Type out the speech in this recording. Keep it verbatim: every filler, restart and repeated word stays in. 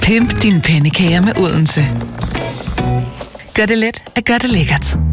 Pimp dine pandekager med Odense. Gør det let at gøre det lækkert.